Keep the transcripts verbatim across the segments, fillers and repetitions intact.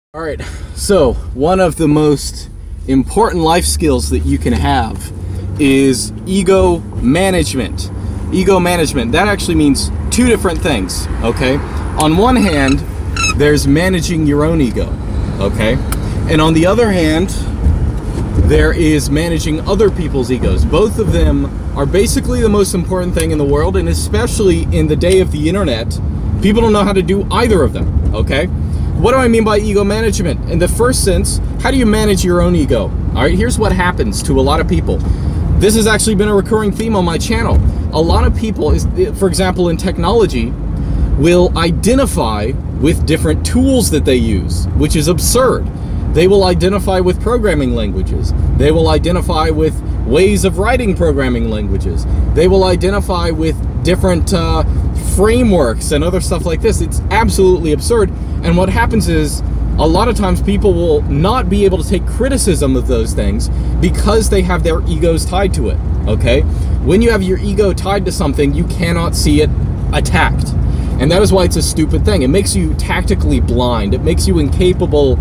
All right, so one of the most important life skills that you can have is ego management. Ego management, that actually means two different things, okay? On one hand, there's managing your own ego, okay? And on the other hand, there is managing other people's egos. Both of them are basically the most important thing in the world, and especially in the day of the internet, people don't know how to do either of them, okay? What do I mean by ego management? In the first sense, how do you manage your own ego? All right, here's what happens to a lot of people. This has actually been a recurring theme on my channel. A lot of people, is, for example, in technology, will identify with different tools that they use, which is absurd. They will identify with programming languages. They will identify with ways of writing programming languages. They will identify with different uh, frameworks and other stuff like this. It's absolutely absurd. And what happens is, a lot of times people will not be able to take criticism of those things because they have their egos tied to it, okay? When you have your ego tied to something, you cannot see it attacked. And that is why it's a stupid thing. It makes you tactically blind. It makes you incapable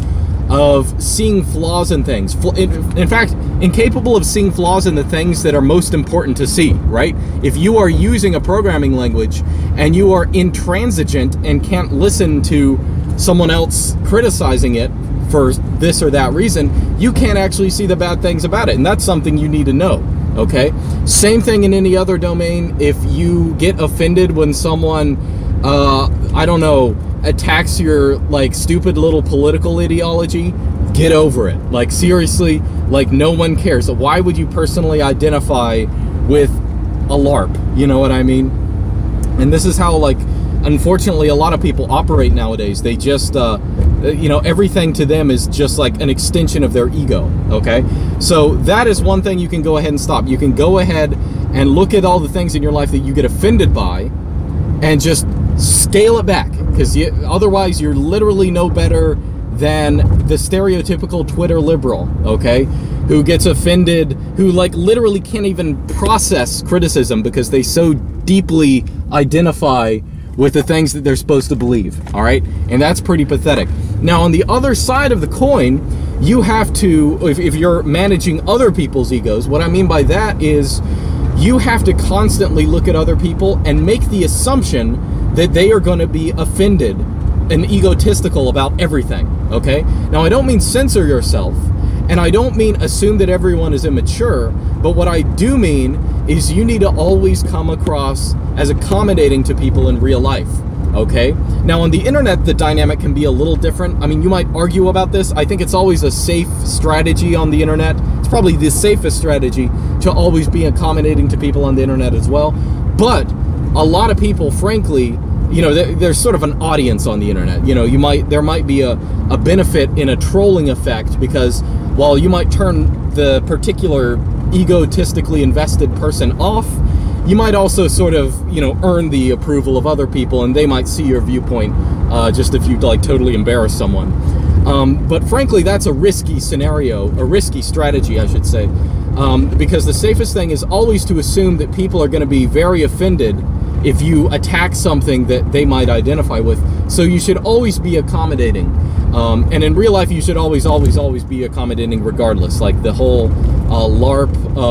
of seeing flaws in things. In fact, incapable of seeing flaws in the things that are most important to see, right? If you are using a programming language and you are intransigent and can't listen to someone else criticizing it for this or that reason, you can't actually see the bad things about it. And that's something you need to know, okay? Same thing in any other domain. If you get offended when someone, uh, I don't know, attacks your like stupid little political ideology, get over it. Like seriously, like no one cares. So why would you personally identify with a LARP? You know what I mean? And this is how, like, unfortunately, a lot of people operate nowadays. They just, uh, you know, everything to them is just like an extension of their ego, okay? So that is one thing you can go ahead and stop. You can go ahead and look at all the things in your life that you get offended by and just scale it back, because you, otherwise you're literally no better than the stereotypical Twitter liberal, okay, who gets offended, who like literally can't even process criticism because they so deeply identify with the things that they're supposed to believe, all right? And that's pretty pathetic. Now, on the other side of the coin, you have to, if, if you're managing other people's egos, what I mean by that is you have to constantly look at other people and make the assumption that they are going to be offended and egotistical about everything, okay? Now, I don't mean censor yourself, and I don't mean assume that everyone is immature, but what I do mean is you need to always come across as accommodating to people in real life, okay? Now, on the internet, the dynamic can be a little different. I mean, you might argue about this. I think it's always a safe strategy on the internet. It's probably the safest strategy to always be accommodating to people on the internet as well. But a lot of people, frankly, you know, there's sort of an audience on the internet. You know, you might, there might be a, a benefit in a trolling effect, because while you might turn the particular egotistically invested person off, you might also sort of, you know, earn the approval of other people, and they might see your viewpoint uh, just if you like totally embarrass someone. Um, but frankly, that's a risky scenario, a risky strategy, I should say, um, because the safest thing is always to assume that people are going to be very offended if you attack something that they might identify with. So you should always be accommodating. Um, and in real life, you should always, always, always be accommodating regardless. Like the whole uh, LARP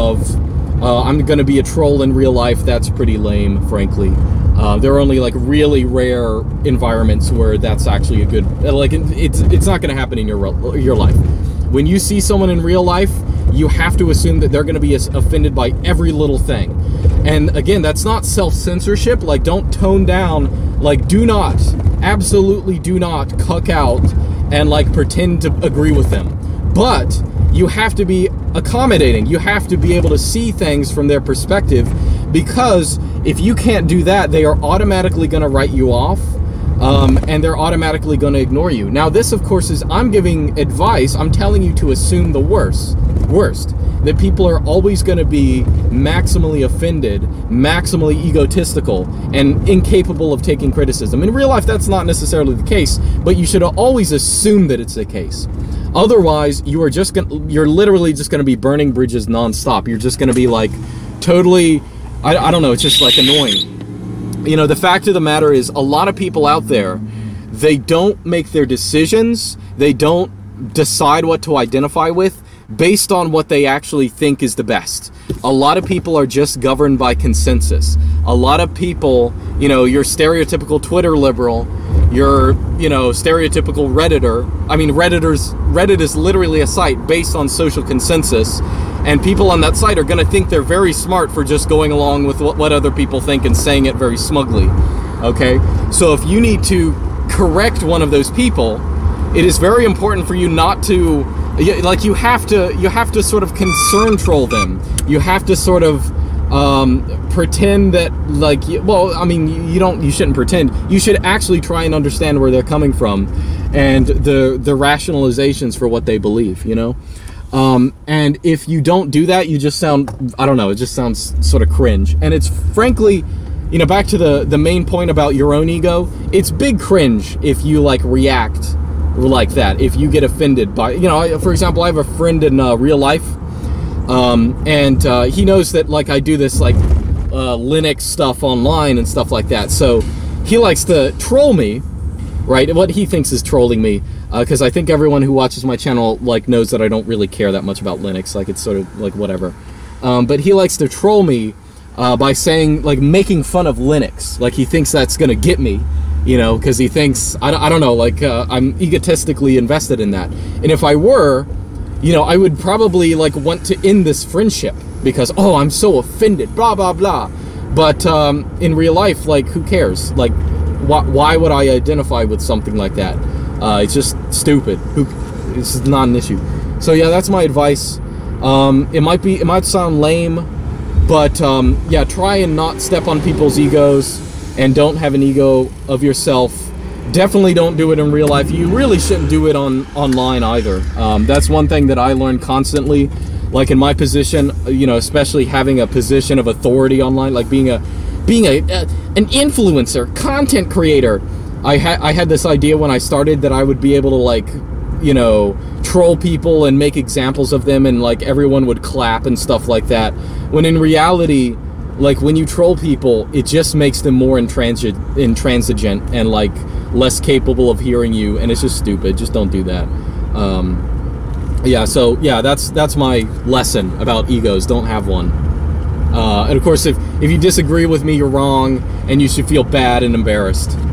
of, uh, I'm going to be a troll in real life, that's pretty lame, frankly. Uh, there are only like really rare environments where that's actually a good, like it's, it's not going to happen in your, your life. When you see someone in real life, you have to assume that they're going to be offended by every little thing. And again, that's not self-censorship. Like, don't tone down. Like, do not, absolutely do not cuck out and like pretend to agree with them. But you have to be accommodating. You have to be able to see things from their perspective, because if you can't do that, they are automatically going to write you off. Um, and they're automatically going to ignore you. Now, this, of course, is, I'm giving advice. I'm telling you to assume the worst. Worst. That people are always going to be maximally offended, maximally egotistical, and incapable of taking criticism. In real life, that's not necessarily the case, but you should always assume that it's the case. Otherwise, you are just going, you're literally just going to be burning bridges nonstop. You're just going to be like totally, I, I don't know, it's just like annoying. You know, the fact of the matter is, a lot of people out there they don't make their decisions, they don't decide what to identify with based on what they actually think is the best. A lot of people are just governed by consensus. A lot of people, you know, your stereotypical Twitter liberal, your, you know, stereotypical Redditor. I mean, Redditors, Reddit is literally a site based on social consensus, and people on that site are going to think they're very smart for just going along with what, what other people think and saying it very smugly. Okay? So if you need to correct one of those people, it is very important for you not to, like, you have to, you have to sort of concern troll them. You have to sort of um, pretend that, like, well, I mean, you don't, you shouldn't pretend. You should actually try and understand where they're coming from and the the rationalizations for what they believe, you know? Um, and if you don't do that, you just sound, I don't know, it just sounds sort of cringe. And it's frankly, you know, back to the, the main point about your own ego, it's big cringe if you, like, react like that, if you get offended by, you know, for example, I have a friend in uh, real life, um, and uh, he knows that, like, I do this, like, uh, Linux stuff online and stuff like that, so he likes to troll me, right, what he thinks is trolling me, because uh, I think everyone who watches my channel, like, knows that I don't really care that much about Linux, like, it's sort of, like, whatever, um, but he likes to troll me uh, by saying, like, making fun of Linux, like, he thinks that's gonna get me, you know, because he thinks, I don't, I don't know, like, uh, I'm egotistically invested in that. And if I were, you know, I would probably, like, want to end this friendship because, oh, I'm so offended, blah, blah, blah. But um, in real life, like, who cares? Like, wh why would I identify with something like that? Uh, it's just stupid. Who? It's not an issue. So, yeah, that's my advice. Um, it might be, it might sound lame, but, um, yeah, try and not step on people's egos. And don't have an ego of yourself. Definitely don't do it in real life. You really shouldn't do it on online either. Um, that's one thing that I learned constantly. Like in my position, you know, especially having a position of authority online, like being a being a, a an influencer, content creator. I had I had this idea when I started that I would be able to, like, you know, troll people and make examples of them, and, like, everyone would clap and stuff like that. When in reality, like, when you troll people, it just makes them more intransi intransigent and, like, less capable of hearing you, and it's just stupid. Just don't do that. Um, yeah, so, yeah, that's that's my lesson about egos. Don't have one. Uh, and, of course, if, if you disagree with me, you're wrong, and you should feel bad and embarrassed.